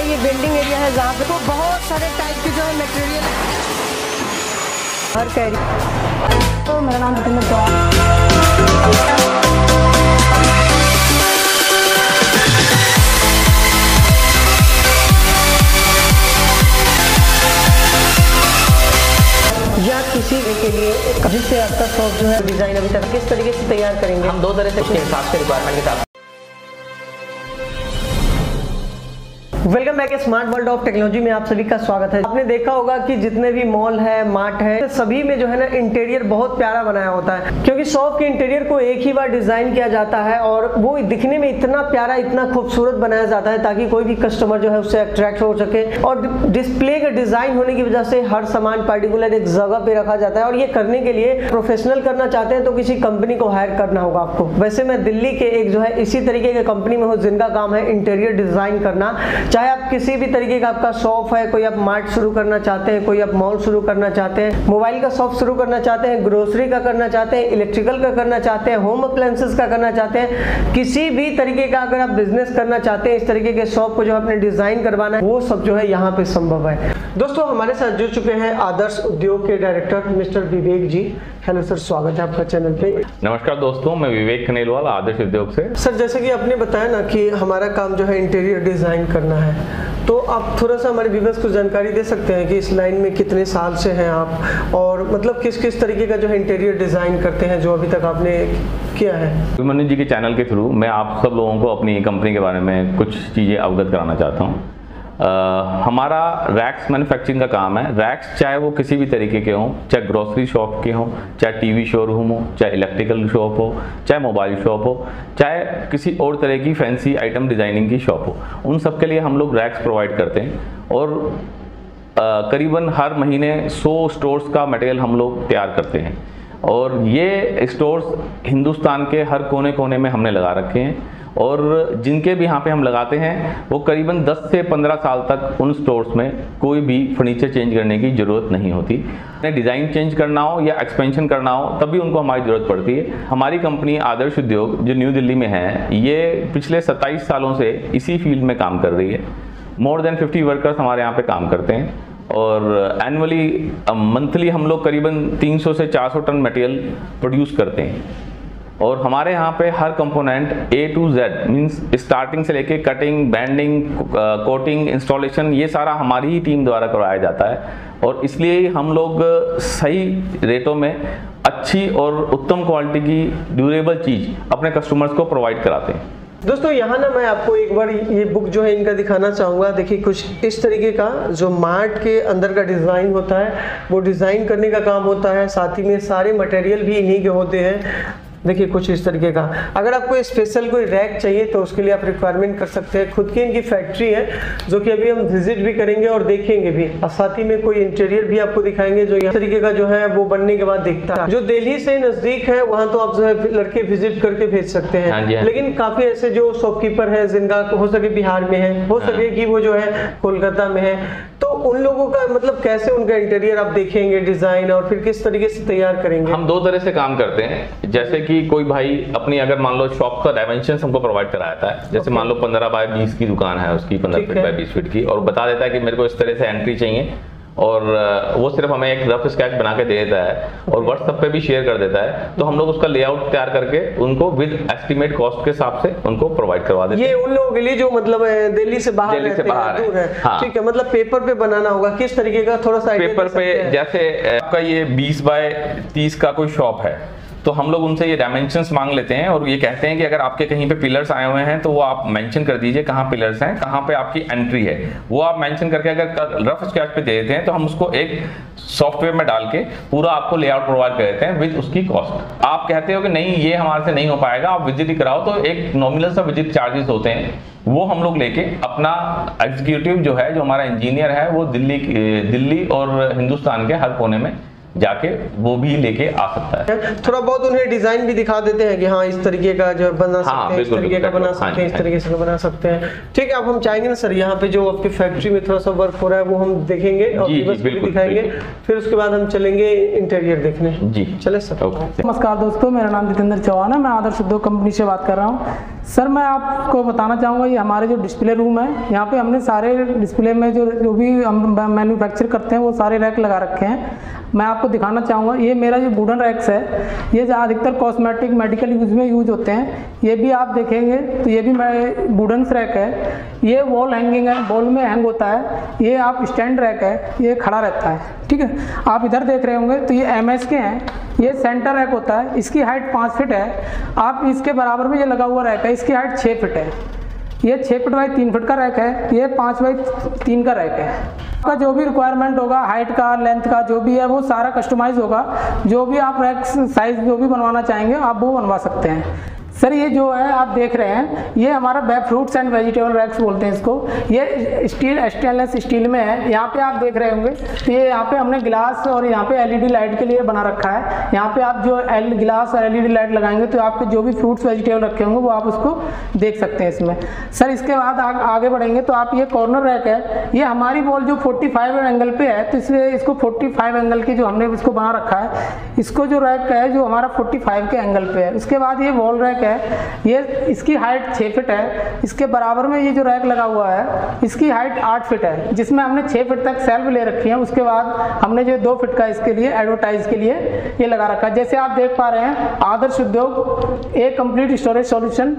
है ये welding area है जहाँ पे तो बहुत सारे टाइप के जो है मटेरियल हर कैरी। तो मेरा नाम जितेंद्र चौहान। या किसी के लिए जिससे आपका शॉप जो है डिजाइन अभी तक किस तरीके से तैयार करेंगे? हम दो तरह से उसके हिसाब से रिक्वायरमेंट के साथ। Welcome back smart world of technology में आप सभी का स्वागत है। आपने देखा होगा कि जितने भी मॉल है, मार्ट है, सभी में जो है ना इंटीरियर बहुत प्यारा बनाया होता है, क्योंकि शॉप के इंटीरियर को एक ही बार डिजाइन किया जाता है और वो दिखने में इतना प्यारा, इतना खूबसूरत बनाया जाता है ताकि कोई भी कस्टमर जो है उससे अट्रैक्ट हो सके। और डिस्प्ले का डिजाइन होने की वजह से हर सामान पर्टिकुलर एक जगह पे रखा जाता है और ये करने के लिए प्रोफेशनल करना चाहते हैं तो किसी कंपनी को हायर करना होगा आपको। वैसे मैं दिल्ली के एक जो है इसी तरीके के कंपनी में हूँ जिनका काम है इंटीरियर डिजाइन करना। चाहे आप किसी भी तरीके का आपका शॉप है, कोई आप मार्ट शुरू करना चाहते हैं, कोई आप मॉल शुरू करना चाहते हैं, मोबाइल का शॉप शुरू करना चाहते हैं, ग्रोसरी का करना चाहते हैं, इलेक्ट्रिकल का करना चाहते हैं, होम अप्लायंसेस का करना चाहते हैं, किसी भी तरीके का अगर आप बिजनेस करना चाहते हैं, इस तरीके के शॉप को जो अपने डिजाइन करवाना है वो सब जो है यहाँ पे संभव है। दोस्तों हमारे साथ जुड़ चुके हैं आदर्श उद्योग के director mister Vivek ji. Hello sir, स्वागत है आपका चैनल पे। नमस्कार दोस्तों, मैं विवेक खनेलवाल आदर्श उद्योग से। सर जैसे कि आपने बताया ना कि हमारा काम जो है इंटीरियर डिजाइन करना है, तो आप थोड़ा सा हमारे व्यूअर्स को जानकारी दे सकते हैं कि इस लाइन में कितने साल से हैं आप और मतलब किस किस तरीके का जो है इंटीरियर डिजाइन करते हैं जो अभी तक आपने किया है? अभिमन्यु जी के चैनल के थ्रू मैं आप सब लोगों को अपनी कंपनी के बारे में कुछ चीज़ें अवगत कराना चाहता हूँ। हमारा रैक्स मैन्युफैक्चरिंग का काम है। रैक्स चाहे वो किसी भी तरीके के हों, चाहे ग्रोसरी शॉप के हों, चाहे टीवी शोरूम हो, चाहे इलेक्ट्रिकल शॉप हो, चाहे मोबाइल शॉप हो, चाहे किसी और तरह की फैंसी आइटम डिजाइनिंग की शॉप हो, उन सब के लिए हम लोग रैक्स प्रोवाइड करते हैं। और करीबन हर महीने 100 स्टोर्स का मटेरियल हम लोग तैयार करते हैं और ये स्टोर्स हिंदुस्तान के हर कोने कोने में हमने लगा रखे हैं और जिनके भी यहाँ पे हम लगाते हैं वो करीबन 10 से 15 साल तक उन स्टोर्स में कोई भी फर्नीचर चेंज करने की ज़रूरत नहीं होती। डिज़ाइन चेंज करना हो या एक्सपेंशन करना हो तभी उनको हमारी ज़रूरत पड़ती है। हमारी कंपनी आदर्श उद्योग जो न्यू दिल्ली में है, ये पिछले 27 सालों से इसी फील्ड में काम कर रही है। मोर देन 50 वर्कर्स हमारे यहाँ पर काम करते हैं और एनुअली मंथली हम लोग करीबन 300 से 400 टन मटेरियल प्रोड्यूस करते हैं। और हमारे यहाँ पे हर component A to Z means starting से लेके कटिंग, बैंडिंग, कोटिंग, इंस्टॉलेशन, ये सारा हमारी ही टीम द्वारा करवाया जाता है और इसलिए हम लोग सही रेटों में अच्छी और उत्तम क्वालिटी की ड्यूरेबल चीज़ अपने कस्टमर्स को प्रोवाइड कराते हैं। दोस्तों यहाँ ना मैं आपको एक बार ये बुक जो है इनका दिखाना चाहूँगा। देखिए कुछ इस तरीके का जो मार्ट के अंदर का डिज़ाइन होता है वो डिज़ाइन करने का काम होता है, साथ ही में सारे मटेरियल भी इन्हीं के होते हैं। देखिए कुछ इस तरीके का। अगर आपको स्पेशल कोई रैक चाहिए तो उसके लिए आप रिक्वायरमेंट कर सकते हैं। खुद की इनकी फैक्ट्री है जो कि अभी हम विजिट भी करेंगे और देखेंगे भी और साथ ही में कोई इंटीरियर भी आपको दिखाएंगे जो इस तरीके का जो है वो बनने के बाद दिखता है। जो दिल्ली से नजदीक है वहाँ तो आप जो है लड़के विजिट करके भेज सकते हैं। हाँ। लेकिन काफी ऐसे जो शॉपकीपर है जिनका हो सके बिहार में है, हो सके कि वो जो है कोलकाता में है, तो उन लोगों का मतलब कैसे उनका इंटीरियर आप देखेंगे डिजाइन और फिर किस तरीके से तैयार करेंगे? हम दो तरह से काम करते हैं। जैसे कि कोई भाई अपनी अगर मान लो शॉप का डायमेंशन हमको प्रोवाइड कराता है, जैसे मान लो 15 बाय 20 की दुकान है उसकी, 15 फीट बाय 20 फीट की, और बता देता है कि मेरे को इस तरह से एंट्री चाहिए और वो सिर्फ हमें एक रफ स्केच बना के दे देता है और व्हाट्सएप पे भी शेयर कर देता है, तो हम लोग उसका लेआउट तैयार करके उनको विद एस्टिमेट कॉस्ट के हिसाब से उनको प्रोवाइड करवा देते हैं। ये उन लोगों के लिए जो मतलब दिल्ली से बाहर है, दूर है। हाँ। ठीक है, मतलब पेपर पे बनाना होगा किस तरीके का, थोड़ा सा पेपर पे जैसे आपका ये 20 बाय 30 का कोई शॉप है तो हम लोग उनसे ये डायमेंशंस मांग लेते हैं और ये कहते हैं कि अगर आपके कहीं पे पिलर्स आए हुए हैं तो वो आप मेंशन कर दीजिए कहाँ पिलर्स हैं, कहाँ पे आपकी एंट्री है, वो आप मेंशन करके अगर रफ स्केच पे दे देते हैं तो हम उसको एक सॉफ्टवेयर में डाल के पूरा आपको लेआउट प्रोवाइड कर देते हैं विद उसकी कॉस्ट। आप कहते हो कि नहीं ये हमारे से नहीं हो पाएगा, आप विजिट ही कराओ, तो एक नॉमिनल सा विजिट चार्जेस होते हैं, वो हम लोग लेके अपना एग्जीक्यूटिव जो है, जो हमारा इंजीनियर है, वो दिल्ली और हिंदुस्तान के हर कोने में जाके वो भी लेके आ सकता है। थोड़ा बहुत उन्हें डिजाइन भी दिखा देते हैं कि हाँ इस तरीके का जो बना सकते हैं, इस तरीके का बना सकते हैं, इस तरीके से बना सकते हैं। ठीक है, अब हम चाहेंगे ना सर यहाँ पे जो आपकी फैक्ट्री में थोड़ा सा वर्क हो रहा है वो हम देखेंगे और भी दिखाएंगे, फिर उसके बाद हम चलेंगे इंटीरियर देखने। जी चले सर। नमस्कार दोस्तों, मेरा नाम जितेंद्र चौहान है, मैं आदर्श उद्योग कंपनी से बात कर रहा हूँ। सर मैं आपको बताना चाहूँगा ये हमारे जो डिस्प्ले रूम है, यहाँ पे हमने सारे डिस्प्ले में जो भी हम मैन्युफैक्चर करते हैं वो सारे रैक लगा रखे हैं। मैं आपको दिखाना चाहूँगा, ये मेरा जो वुडन रैक्स है, ये अधिकतर कॉस्मेटिक मेडिकल यूज में यूज होते हैं। ये भी आप देखेंगे तो ये भी वुडन रैक है। ये वॉल हैंगिंग है, वॉल में हैंग होता है। ये आप स्टैंड रैक है, ये खड़ा रहता है, ठीक है। आप इधर देख रहे होंगे तो ये MS के हैं। ये सेंटर रैक होता है, इसकी हाइट 5 फीट है। आप इसके बराबर में ये लगा हुआ रैक है, इसकी हाइट 6 फीट है। ये 6 फीट बाई 3 फीट का रैक है, ये 5 बाई 3 का रैक है। आपका जो भी रिक्वायरमेंट होगा, हाइट का, लेंथ का, जो भी है वो सारा कस्टमाइज होगा। जो भी आप रैक साइज जो भी बनवाना चाहेंगे आप वो बनवा सकते हैं। सर ये जो है आप देख रहे हैं, ये हमारा फ्रूट्स एंड वेजिटेबल रैक्स बोलते हैं इसको। ये स्टेनलेस स्टील में है। यहाँ पे आप देख रहे होंगे तो ये यहाँ पे हमने गिलास और यहाँ पे LED लाइट के लिए बना रखा है। यहाँ पे आप जो गिलास और LED लाइट लगाएंगे तो आपके जो भी फ्रूट्स वेजिटेबल रखे होंगे वो आप उसको देख सकते हैं इसमें। सर इसके बाद आगे बढ़ेंगे तो आप ये कॉर्नर रैक है, ये हमारी वॉल जो 45 एंगल पे है तो इसलिए इसको 45 एंगल की जो हमने इसको बना रखा है। इसको जो रैक है जो हमारा 45 के एंगल पे है। उसके बाद ये वॉल रैक है, ये इसकी हाइट 6 फीट है। इसके बराबर में ये जो रैक लगा हुआ है इसकी हाइट 8 फीट है, जिसमें हमने 6 फीट तक सेल्फ ले रखी है। उसके बाद हमने जो 2 फीट का इसके लिए एडवर्टाइज के लिए ये लगा रखा है। जैसे आप देख पा रहे हैं, आदर्श उद्योग ए कंप्लीट स्टोरेज सॉल्यूशन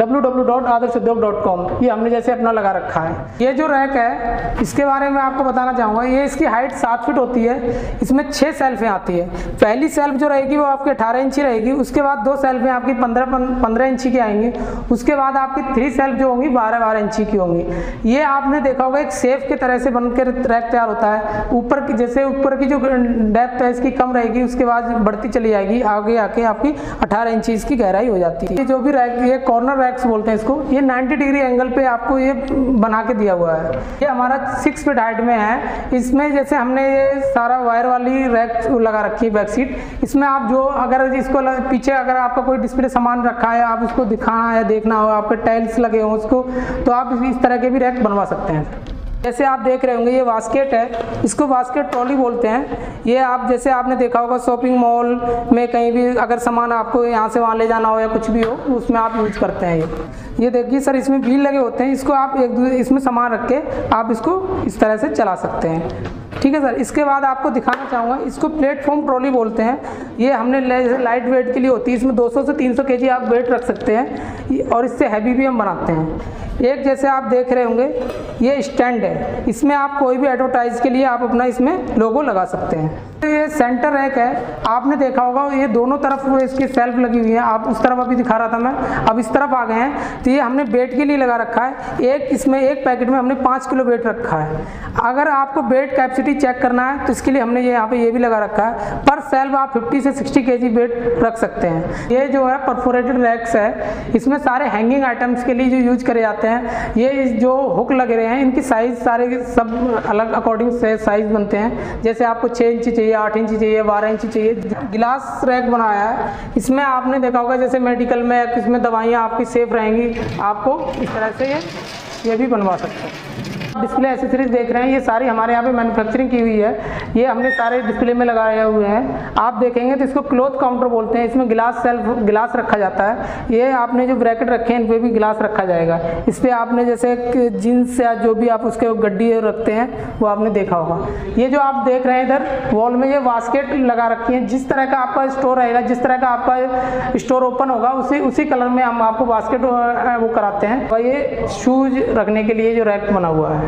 www.adarshudhyog.com, ये हमने जैसे अपना लगा रखा है। ये जो रैक है इसके बारे में आपको बताना चाहूँगा, ये इसकी हाइट 7 फीट होती है। इसमें 6 सेल्फें आती है। पहली सेल्फ जो रहेगी वो आपकी 18 इंची रहेगी। उसके बाद 2 सेल्फें आपकी 15 इंची की आएंगी। उसके बाद आपकी 3 सेल्फ जो होंगी 12 इंची की होंगी। ये आपने देखा होगा एक सेफ की तरह से बनकर रैक तैयार होता है। ऊपर की जैसे ऊपर की जो डेप्थ है इसकी कम रहेगी, उसके बाद बढ़ती चली जाएगी, आगे आके आपकी 18 इंची इसकी गहराई हो जाती है। ये जो भी रैक, ये कॉर्नर रैक्स बोलते हैं इसको, ये 90 डिग्री एंगल पे आपको ये बना के दिया हुआ है। ये हमारा 6 फीट हाइट में है। इसमें जैसे हमने ये सारा वायर वाली रैक लगा रखी है बैक सीट। इसमें आप जो अगर इसको पीछे अगर आपका कोई डिस्प्ले सामान रखा है, आप उसको दिखाना या देखना हो, आपके टाइल्स लगे हो उसको, तो आप इस तरह के भी रैक बनवा सकते हैं। जैसे आप देख रहे होंगे ये बास्केट है, इसको बास्केट ट्रॉली बोलते हैं। ये आप जैसे आपने देखा होगा शॉपिंग मॉल में कहीं भी अगर सामान आपको यहाँ से वहाँ ले जाना हो या कुछ भी हो, उसमें आप यूज करते हैं। ये देखिए सर, इसमें व्हील लगे होते हैं। इसको आप इसमें सामान रख के आप इसको इस तरह से चला सकते हैं, ठीक है सर। इसके बाद आपको दिखाना चाहूँगा, इसको प्लेटफॉर्म ट्रॉली बोलते हैं। ये हमने लाइट वेट के लिए होती है। इसमें 200 से 300 kg आप वेट रख सकते हैं और इससे हैवी भी हम बनाते हैं। एक जैसे आप देख रहे होंगे ये स्टैंड है, इसमें आप कोई भी एडवर्टाइज के लिए आप अपना इसमें लोगो लगा सकते हैं। ये सेंटर रैक है, आपने देखा होगा ये दोनों तरफ इसकी सेल्फ लगी हुई है। आप उस तरफ अभी दिखा रहा था मैं, अब इस तरफ आ गए हैं। तो ये हमने बेड के लिए लगा रखा है। इसमें एक पैकेट में हमने 5 किलो वेट रखा है। अगर आपको बेड कैपेसिटी चेक करना है तो इसके लिए हमने यहाँ पे ये भी लगा रखा है। पर सेल्फ आप 50 से 60 kg वेट रख सकते हैं। ये जो है परफोरेटेड रैक्स है, इसमें सारे हैंगिंग आइटम्स के लिए जो यूज करे जाते हैं। ये जो हुक लग रहे हैं इनकी साइज सारे सब अलग अकॉर्डिंग से साइज बनते हैं। जैसे आपको 6 इंची चाहिए, 8 इंची चाहिए, 12 इंची चाहिए। गिलास रैक बनाया है, इसमें आपने देखा होगा जैसे मेडिकल में इसमें दवाइयाँ आपकी सेफ रहेंगी, आपको इस तरह से ये भी बनवा सकते हैं। डिस्प्ले एसेसरीज देख रहे हैं, ये सारी हमारे यहाँ पे मैन्युफैक्चरिंग की हुई है। ये हमने सारे डिस्प्ले में लगाए हुए हैं। आप देखेंगे तो इसको क्लॉथ काउंटर बोलते हैं। इसमें गिलास रखा जाता है। ये आपने जो ब्रैकेट रखे हैं इन पे भी गिलास रखा जाएगा। इस पर आपने जैसे जीन्स या जो भी आप उसके गड्डी रखते हैं वो आपने देखा होगा। ये जो आप देख रहे हैं इधर वॉल में ये बास्केट लगा रखी है। जिस तरह का आपका स्टोर रहेगा, जिस तरह का आपका स्टोर ओपन होगा उसी कलर में हम आपको बास्केट वो कराते हैं। और ये शूज रखने के लिए जो रैक बना हुआ है,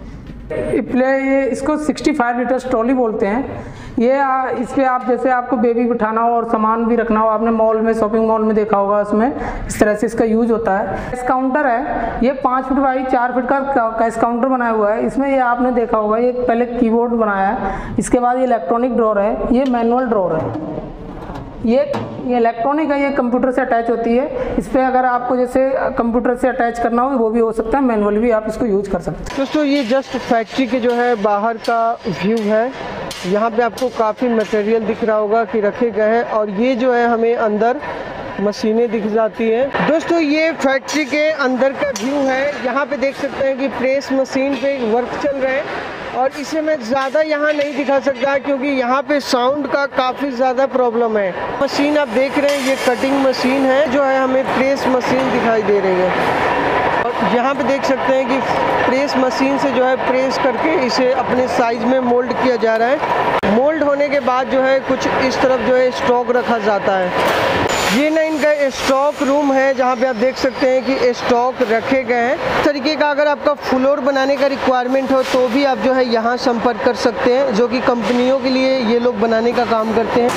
ये इसको 65 लीटर ट्रॉली बोलते हैं। ये इस पर आप जैसे आपको बेबी बिठाना हो और सामान भी रखना हो, आपने मॉल में शॉपिंग मॉल में देखा होगा, उसमें इस तरह से इसका यूज होता है। कैश काउंटर है, ये 5 फीट बाई 4 फीट का कैश काउंटर बनाया हुआ है। इसमें ये आपने देखा होगा, ये पहले कीबोर्ड बनाया है, इसके बाद ये इलेक्ट्रॉनिक ड्रॉर है, ये मैनुअल ड्रॉर है। ये इलेक्ट्रॉनिक है, ये कंप्यूटर से अटैच होती है। इस पर अगर आपको जैसे कंप्यूटर से अटैच करना हो वो भी हो सकता है, मैनुअल भी आप इसको यूज कर सकते हैं। दोस्तों ये जस्ट फैक्ट्री के जो है बाहर का व्यू है। यहाँ पे आपको काफ़ी मटेरियल दिख रहा होगा कि रखे गए हैं, और ये जो है हमें अंदर मशीनें दिख जाती हैं। दोस्तों ये फैक्ट्री के अंदर का व्यू है। यहाँ पे देख सकते हैं कि प्रेस मशीन पे वर्क चल रहा है। और इसे मैं ज़्यादा यहाँ नहीं दिखा सकता क्योंकि यहाँ पे साउंड का काफ़ी ज़्यादा प्रॉब्लम है। मशीन आप देख रहे हैं, ये कटिंग मशीन है, जो है हमें प्रेस मशीन दिखाई दे रही है। और यहाँ पे देख सकते हैं कि प्रेस मशीन से जो है प्रेस करके इसे अपने साइज में मोल्ड किया जा रहा है। मोल्ड होने के बाद जो है कुछ इस तरफ जो है स्टॉक रखा जाता है। ये ना इनका स्टॉक रूम है जहाँ पे आप देख सकते हैं कि स्टॉक रखे गए हैं। इस तरीके का अगर आपका फ्लोर बनाने का रिक्वायरमेंट हो तो भी आप जो है यहाँ संपर्क कर सकते हैं, जो कि कंपनियों के लिए ये लोग बनाने का काम करते हैं।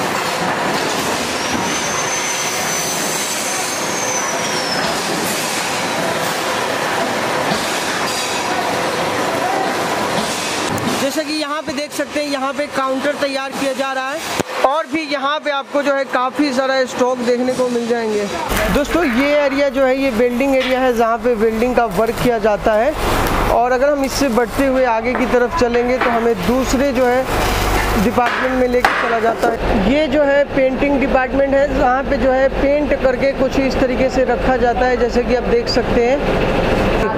जैसे कि यहाँ पे देख सकते हैं, यहाँ पे काउंटर तैयार किया जा रहा है और भी यहाँ पे आपको जो है काफ़ी सारा स्टॉक देखने को मिल जाएंगे। दोस्तों ये एरिया जो है ये वेल्डिंग एरिया है जहाँ पे वेल्डिंग का वर्क किया जाता है। और अगर हम इससे बढ़ते हुए आगे की तरफ चलेंगे तो हमें दूसरे जो है डिपार्टमेंट में लेके चला जाता है। ये जो है पेंटिंग डिपार्टमेंट है जहाँ पे जो है पेंट करके कुछ इस तरीके से रखा जाता है, जैसे कि आप देख सकते हैं।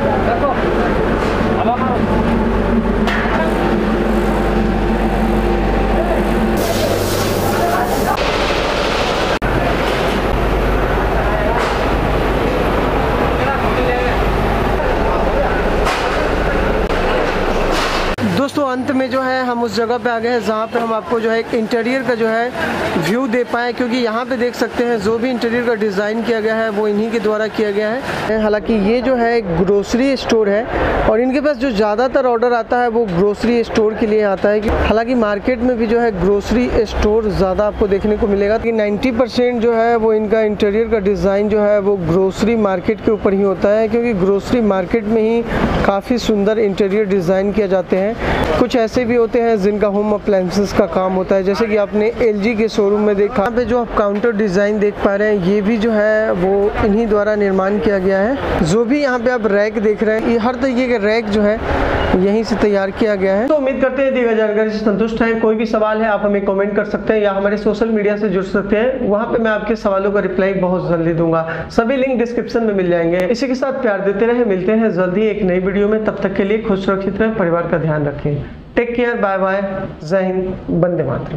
दोस्तों अंत में जो है हम उस जगह पे आ गए हैं जहाँ पे हम आपको जो है एक इंटीरियर का जो है व्यू दे पाएँ, क्योंकि यहाँ पे देख सकते हैं जो भी इंटीरियर का डिज़ाइन किया गया है वो इन्हीं के द्वारा किया गया है। हालांकि ये जो है एक ग्रोसरी स्टोर है और इनके पास जो ज़्यादातर ऑर्डर आता है वो ग्रोसरी स्टोर के लिए आता है। हालांकि मार्केट में भी जो है ग्रोसरी स्टोर ज़्यादा आपको देखने को मिलेगा कि 90% जो है वो इनका इंटीरियर का डिज़ाइन जो है वो ग्रोसरी मार्केट के ऊपर ही होता है, क्योंकि ग्रोसरी मार्केट में ही काफ़ी सुंदर इंटीरियर डिज़ाइन किए जाते हैं। कुछ ऐसे भी होते हैं जिनका होम अप्लायंसेस का काम होता है, जैसे कि आपने LG के शोरूम में देखा। यहाँ पे जो आप काउंटर डिज़ाइन देख पा रहे हैं ये भी जो है वो इन्हीं द्वारा निर्माण किया गया है। जो भी यहाँ पे आप रैक देख रहे हैं ये हर तरीके के रैक जो है यहीं से तैयार किया गया है। तो उम्मीद करते हैं दी गई जानकारी से संतुष्ट हैं। कोई भी सवाल है आप हमें कमेंट कर सकते हैं या हमारे सोशल मीडिया से जुड़ सकते हैं, वहाँ पे मैं आपके सवालों का रिप्लाई बहुत जल्दी दूंगा। सभी लिंक डिस्क्रिप्शन में मिल जाएंगे। इसी के साथ प्यार देते रहे, मिलते हैं जल्दी एक नई वीडियो में। तब तक के लिए खुश सुरक्षित रहें, परिवार का ध्यान रखें। टेक केयर, बाय बाय, जय हिंद, वंदे मातरम।